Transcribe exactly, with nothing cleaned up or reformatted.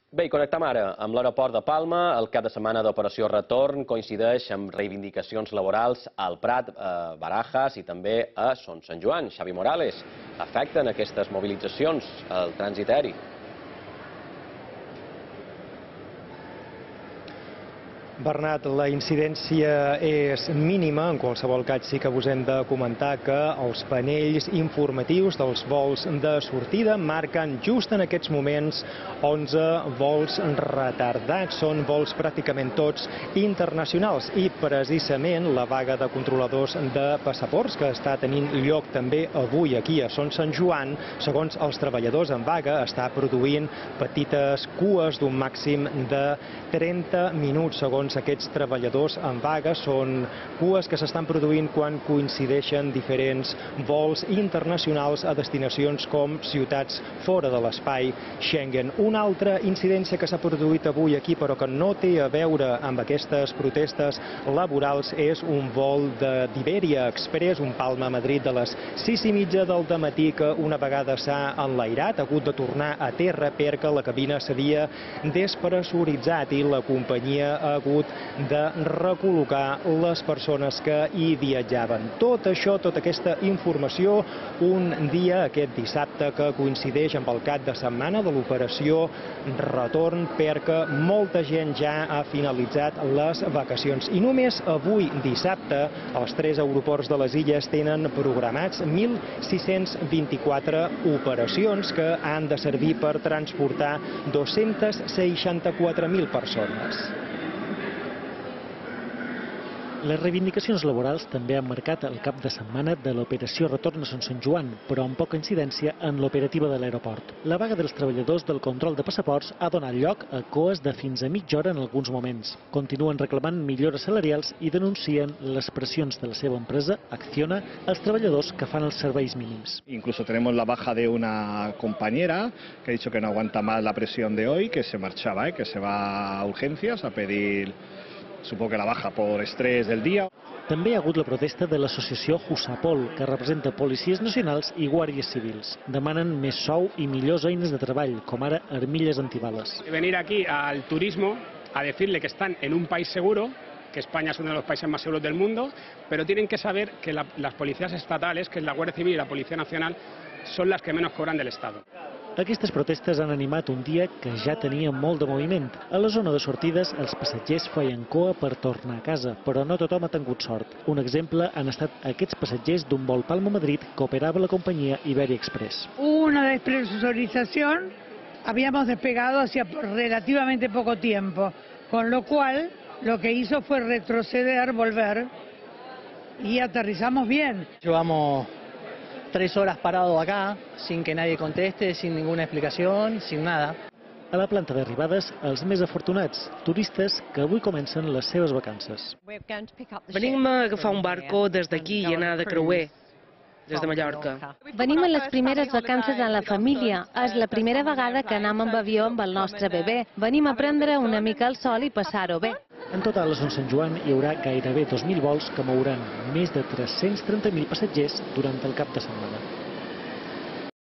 Bé, i connectem ara amb l'aeroport de Palma. El cap de setmana d'Operació Retorn coincideix amb reivindicacions laborals al Prat, a Barajas i també a Son Sant Joan. Xavi Morales, afecten aquestes mobilitzacions al trànsit aeri? Bernat, la incidència és mínima. En qualsevol cas sí que us hem de comentar que els panells informatius dels vols de sortida marquen just en aquests moments onze vols retardats. Són vols pràcticament tots internacionals i precisament la vaga de controladors de passaports que està tenint lloc també avui aquí a Son Sant Joan, segons els treballadors en vaga, està produint petites cues d'un màxim de trenta minuts, segons aquests treballadors en vaga. Són cues que s'estan produint quan coincideixen diferents vols internacionals a destinacions com ciutats fora de l'espai Schengen. Una altra incidència que s'ha produït avui aquí, però que no té a veure amb aquestes protestes laborals, és un vol d'Iberia Express, un Palma-Madrid de les sis i mitja del dematí, que una vegada s'ha enlairat ha hagut de tornar a terra perquè la cabina s'havia despressuritzat i la companyia ha hagut de recol·locar les persones que hi viatjaven. Tot això, tota aquesta informació, un dia, aquest dissabte, que coincideix amb el cap de setmana de l'operació Retorn, perquè molta gent ja ha finalitzat les vacacions. I només avui, dissabte, els tres aeroports de les illes tenen programats mil sis-cents vint-i-quatre operacions que han de servir per transportar dos-cents seixanta-quatre mil persones. Les reivindicacions laborals també han marcat el cap de setmana de l'operació Retorn a Son Sant Joan, però amb poca incidència en l'operativa de l'aeroport. La vaga dels treballadors del control de passaports ha donat lloc a coes de fins a mitja hora en alguns moments. Continuen reclamant millores salarials i denuncien les pressions de la seva empresa, Acciona, als treballadors que fan els serveis mínims. Incluso tenemos la baja de una compañera que ha dicho que no aguanta más la presión de hoy, que se marchaba, ¿eh? que se va a urgencias a pedir, supongo que la baja por estrés del dia. També hi ha hagut la protesta de l'associació Jusapol, que representa policies nacionals i guàrdies civils. Demanen més sou i millors eines de treball, com ara armilles antibales. Venir aquí al turismo a decirle que están en un país seguro, que España es uno de los países más seguros del mundo, pero tienen que saber que la, las policías estatales, que es la Guardia Civil y la Policía Nacional, son las que menos cobran del Estado. Aquestes protestes han animat un dia que ja tenia molt de moviment. A la zona de sortides, els passatgers feien cua per tornar a casa, però no tothom ha tingut sort. Un exemple han estat aquests passatgers d'un vol Palma-Madrid que operava la companyia Iberia Express. Hubo una despresurización, habíamos despegado hacía relativamente poco tiempo, con lo cual lo que hizo fue retroceder, volver y aterrizamos bien. Llevamos tres horas parado acá, sin que nadie conteste, sin ninguna explicación, sin nada. A la planta d'arribades, els més afortunats, turistes que avui comencen les seves vacances. Venim a agafar un barco des d'aquí i anar de creuer, des de Mallorca. Venim a les primeres vacances amb la família. És la primera vegada que anem amb avió amb el nostre bebè. Venim a prendre una mica el sol i passar-ho bé. En total, a Son Sant Joan hi haurà gairebé dos mil vols que mouran més de tres-cents trenta mil passatgers durant el cap de setmana.